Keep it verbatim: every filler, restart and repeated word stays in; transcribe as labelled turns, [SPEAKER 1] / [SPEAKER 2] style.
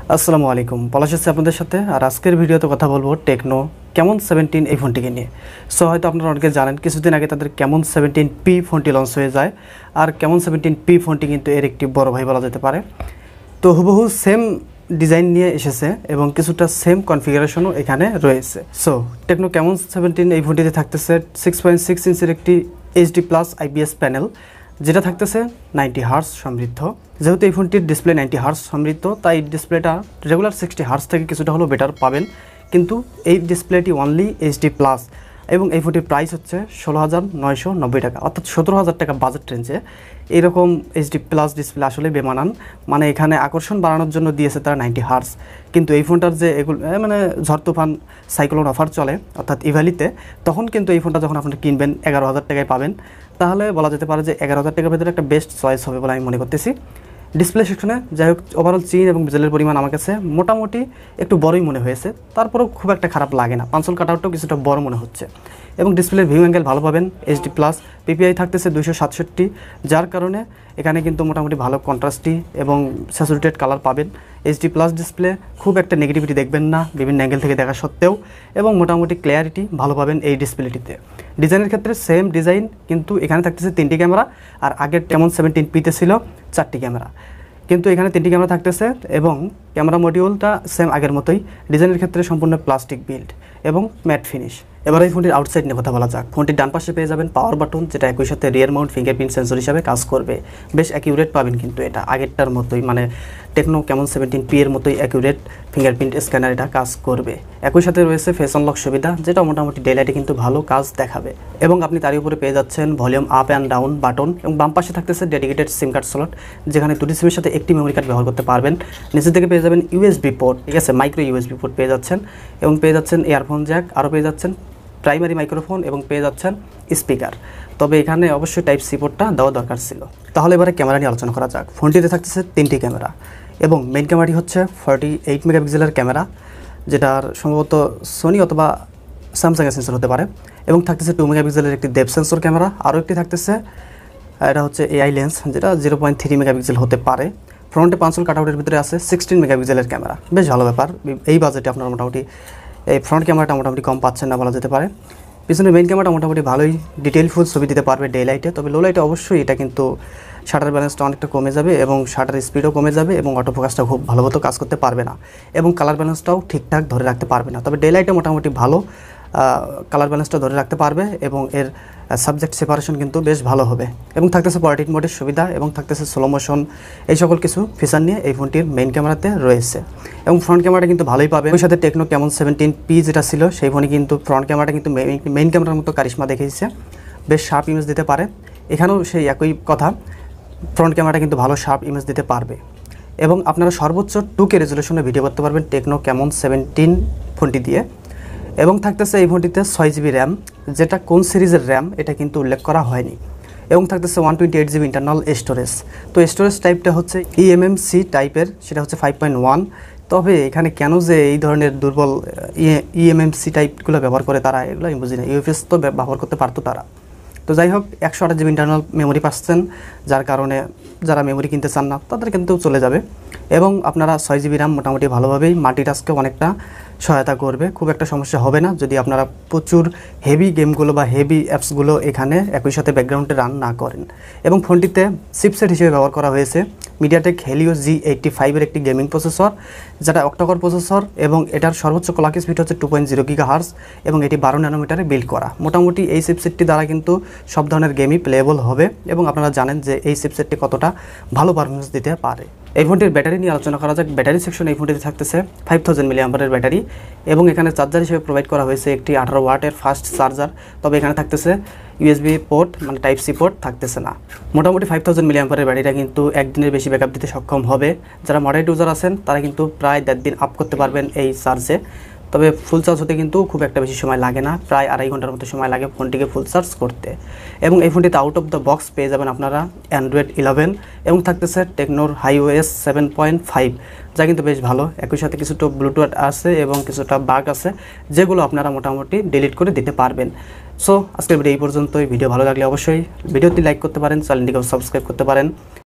[SPEAKER 1] আসসালামু আলাইকুম, পলাশ আছি আপনাদের সাথে। আর আজকের ভিডিওতে কথা বলবো টেকনো ক্যামন সেভেন্টিন এই ফোনটিকে নিয়ে। সো হয়তো আপনারা অনেকে জানেন, কিছুদিন আগে তাদের ক্যামন সেভেন্টিন পি ফোনটি লঞ্চ হয়ে যায়। আর ক্যামন সেভেন্টিন পি ফোনটি কিন্তু এর একটি বড় ভাই বলা যেতে পারে। তো হুবহু সেম ডিজাইন নিয়ে এসেছে এবং কিছুটা সেম কনফিগারেশনও এখানে রয়েছে। সো টেকনো ক্যামন সেভেন্টিন এই ফোনটিতে থাকতেছে সিক্স পয়েন্ট সিক্স ইঞ্চের একটি এইচডি প্লাস আইপিএস প্যানেল, যেটা থাকতেছে নাইনটি হার্স সমৃদ্ধ। যেহেতু এই ফোনটির ডিসপ্লে নাইনটি হার্স সমৃদ্ধ, তাই ডিসপ্লেটা রেগুলার সিক্সটি হার্স থেকে কিছুটা হলেও বেটার পাবেন। কিন্তু এই ডিসপ্লেটি অনলি এইচডি প্লাস এবং এই ফোনটির প্রাইস হচ্ছে ষোলো হাজার নয়শো নব্বই টাকা, অর্থাৎ সতেরো হাজার টাকা বাজেট রেঞ্জে এইরকম এইচডি প্লাস ডিসপ্লে আসলে বেমানান। মানে এখানে আকর্ষণ বাড়ানোর জন্য দিয়েছে তারা নাইনটি হার্স, কিন্তু এই ফোনটার যে এগুলো মানে ঝড় তুফান সাইক্লোন অফার চলে অর্থাৎ ইভ্যালিতে, তখন কিন্তু এই ফোনটা যখন আপনি কিনবেন এগারো হাজার টাকায় পাবেন। তাহলে বলা যেতে পারে যে এগারো হাজার টাকার ভেতরে একটা বেস্ট চয়েস হবে বলে আমি মনে করতেছি। ডিসপ্লে সেকশনে যাই হোক, ওভারঅল চিন এবং বেজেলের পরিমাণ আমার কাছে মোটামুটি একটু বড়ই মনে হয়েছে, তারপরেও খুব একটা খারাপ লাগে না। পাঁচল কাটআউটটাও কিছুটা বড় মনে হচ্ছে এবং ডিসপ্লের ভিউ অ্যাঙ্গেল ভালো পাবেন। এইচডি প্লাস পিপিআই থাকতেছে দুইশো সাতষট্টি, যার কারণে এখানে কিন্তু মোটামুটি ভালো কন্ট্রাস্টি এবং স্যাচুরেটেড কালার পাবেন। এইচডি প্লাস ডিসপ্লে খুব একটা নেগেটিভিটি দেখবেন না বিভিন্ন অ্যাঙ্গেল থেকে দেখা সত্ত্বেও, এবং মোটামুটি ক্লিয়ারিটি ভালো পাবেন এই ডিসপ্লেটিতে। ডিজাইনের ক্ষেত্রে সেম ডিজাইন, কিন্তু এখানে থাকতেছে তিনটি ক্যামেরা, আর আগের ক্যামন সেভেন্টিন পিতে ছিল চারটি ক্যামেরা, কিন্তু এখানে তিনটি ক্যামেরা থাকতেছে এবং ক্যামেরা মডিউলটা সেম আগের মতোই। ডিজাইনের ক্ষেত্রে সম্পূর্ণ প্লাস্টিক বিল্ড এবং ম্যাট ফিনিশ। এবার এই ফোনটির আউটসাইড নিয়ে কথা বলা যাক। ফোনটির ডান পাশে পেয়ে যাবেন পাওয়ার বাটন, যেটা একই সাথে রিয়ার মাউন্ট ফিঙ্গারপ্রিন্ট সেন্সর হিসাবে কাজ করবে। বেশ অ্যাকিউরেট পাবেন কিন্তু এটা আগেরটার মতোই, মানে টেকনো ক্যামন সেভেন্টিন পি এর মতোই অ্যাকিউরেট ফিঙ্গারপ্রিন্ট স্ক্যানার এটা কাজ করবে। একই সাথে রয়েছে ফেস আনলক সুবিধা, যেটা মোটামুটি ডেলাইটে কিন্তু ভালো কাজ দেখাবে। এবং আপনি তারই উপরে পেয়ে যাচ্ছেন volume up and down button, এবং বাম পাশে থাকতেছে ডেডিকেটেড সিম কার্ড স্লট, যেখানে দুটি সিমের সাথে একটি মেমোরি কার্ড ব্যবহার করতে পারবেন। নিচের থেকে পেয়ে যাবেন ইউএসবি পোর্ট, ঠিক আছে, মাইক্রো ইউএসবি পোর্ট পেয়ে যাচ্ছেন, এবং পেয়ে যাচ্ছেন ইয়ারফোন জ্যাক, আরও পেয়ে যাচ্ছেন প্রাইমারি মাইক্রোফোন, এবং পেয়ে যাচ্ছেন স্পিকার। তবে এখানে অবশ্যই টাইপ সি পোর্টটা দেওয়া দরকার ছিল। তাহলে এবারে ক্যামেরা নিয়ে আলোচনা করা যাক। ফোনটিতে থাকতেছে তিনটি ক্যামেরা, এবং মেইন ক্যামেরাটি হচ্ছে ফর্টি এইট মেগাপিক্সেলের ক্যামেরা, যেটার সম্ভবত সোনি অথবা স্যামসাংয়ের সেন্সর হতে পারে। এবং থাকতেছে টু মেগাপিক্সেলের একটি ডেপ সেন্সর ক্যামেরা, আরও একটি থাকতেছে এটা হচ্ছে এআই লেন্স, যেটা জিরো পয়েন্ট থ্রি মেগাপিক্সেল হতে পারে। ফ্রন্টে পাঁচল কাটআউটের ভিতরে আছে সিক্সটিন মেগাপিক্সেলের ক্যামেরা, বেশ ভালো ব্যাপার। এই বাজেটে আপনারা মোটামুটি এই ফ্রন্ট ক্যামেরাটা মোটামুটি কম পাচ্ছেন না বলা যেতে পারে। পিছনে মেইন ক্যামেরাটা মোটামুটি ভালোই ডিটেল ফুল ছবি দিতে পারবে ডে লাইটে, তবে লো লাইটে অবশ্যই এটা কিন্তু শাটার ব্যালেন্সটা অনেকটা কমে যাবে এবং শাটার স্পিডও কমে যাবে এবং অটো ফোকাসটা খুব ভালো মতো কাজ করতে পারবে না, এবং কালার ব্যালেন্সটাও ঠিকঠাক ধরে রাখতে পারবে না। তবে ডে লাইটে মোটামুটি ভালো কালার ব্যালেন্সটা ধরে রাখতে পারবে এবং এর সাবজেক্ট সেপারেশন কিন্তু বেশ ভালো হবে। এবং থাকতেছে পোর্ট্রেট মোডের সুবিধা, এবং থাকতেছে স্লো মোশন, এই সকল কিছু ফিচার নিয়ে এই ফোনটির মেইন ক্যামেরাতে রয়েছে। এবং ফ্রন্ট ক্যামেরাটা কিন্তু ভালোই পাবে। ওই সাথে টেকনো ক্যামন সেভেন্টিন পি যেটা ছিল সেই ফোনে কিন্তু ফ্রন্ট ক্যামেরাটা কিন্তু মেইন ক্যামেরার মতো কারিশমা দেখিয়েছে, বেশ শার্প ইমেজ দিতে পারে। এখানেও সেই একই কথা, ফ্রন্ট ক্যামেরাটা কিন্তু ভালো শার্প ইমেজ দিতে পারবে। এবং আপনারা সর্বোচ্চ টু কে রেজুলেশনে ভিডিও করতে পারবেন টেকনো ক্যামন সেভেন্টিন ফোনটি দিয়ে। এবং থাকতেছে এই ফোনটিতে ছয় জিবি র্যাম, যেটা কোন সিরিজের র্যাম এটা কিন্তু উল্লেখ করা হয়নি। এবং থাকতেছে one twenty eight GB internal storage. তো স্টোরেজ টাইপটা হচ্ছে ইএমএমসি টাইপের, সেটা হচ্ছে ফাইভ পয়েন্ট ওয়ান। তবে এখানে কেন যে এই ধরনের দুর্বল ইএমএমসি টাইপগুলো ব্যবহার করে তারা, এগুলো আমি বুঝি না। ইউএফএস তো ব্যবহার করতে পারতো তারা। তো যাই হোক, একশো আঠাশ জিবি ইন্টারনাল মেমোরি পাচ্ছেন, যার কারণে যারা মেমোরি কিনতে চান না তাদের কিন্তু চলে যাবে। এবং আপনারা ছয় জিবি র্যাম মোটামুটি ভালোভাবেই মাল্টিটাস্কে অনেকটা সহায়তা করবে, খুব একটা সমস্যা হবে না যদি আপনারা প্রচুর হেভি গেমগুলো বা হেভি অ্যাপসগুলো এখানে একই সাথে ব্যাকগ্রাউন্ডে রান না করেন। এবং ফোনটিতে চিপসেট হিসেবে ব্যবহার করা হয়েছে মিডিয়াটেক হেলিও জি এইটটি ফাইভের একটি গেমিং প্রসেসর, যেটা অক্টোকর প্রসেসর, এবং এটার সর্বোচ্চ ক্লক স্পিড হচ্ছে টু পয়েন্ট জিরো গিগাহার্টজ, এবং এটি বারো ন্যানোমিটারে বিল্ড করা। মোটামুটি এই চিপসেটটি দ্বারা কিন্তু সব ধরনের গেমই প্লেয়েবল হবে, এবং আপনারা জানেন যে এই চিপসেটটি কতটা ভালো পারফরমেন্স দিতে পারে। এই ফোনটির ব্যাটারি নিয়ে আলোচনা করা যাক। ব্যাটারি সেকশন এই ফোনটিতে থাকতেছে ফাইভ থাউজেন্ড মিলি অ্যাম্পারের ব্যাটারি, এবং এখানে চার্জার হিসেবে প্রোভাইড করা হয়েছে একটি আঠারো ওয়াটের ফাস্ট চার্জার। তবে এখানে থাকতেছে ইউএসবি পোর্ট, মানে টাইপ সি পোর্ট থাকতেছে না। মোটামুটি ফাইভ থাউজেন্ড মিলি অ্যাম্পারের ব্যাটারিটা কিন্তু একদিনের বেশি ব্যাকআপ দিতে সক্ষম হবে। যারা মডারেট ইউজার আছেন তারা কিন্তু প্রায় দেড় দিন আপ করতে পারবেন এই চার্জে। তবে ফুল চার্জ হতে কিন্তু খুব একটা বেশি সময় লাগে না, প্রায় আড়াই ঘন্টার মতো সময় লাগে ফোনটিকে ফুল চার্জ করতে। এবং এই ফোনটিতে আউট অফ দ্য বক্স পেয়ে যাবেন আপনারা অ্যান্ড্রয়েড ইলেভেন, এবং থাকতেছে টেকনোর হাইওএস সেভেন পয়েন্ট ফাইভ, যা কিন্তু বেশ ভালো। একই সাথে কিছুটা ব্লুটুথ আছে এবং কিছুটা বাগ আছে, যেগুলো আপনারা মোটামুটি ডিলিট করে দিতে পারবেন। সো আজকের ভিডিও এই পর্যন্তই। ভিডিও ভালো লাগলে অবশ্যই ভিডিওটি লাইক করতে পারেন, চ্যানেলটিকে সাবস্ক্রাইব করতে পারেন।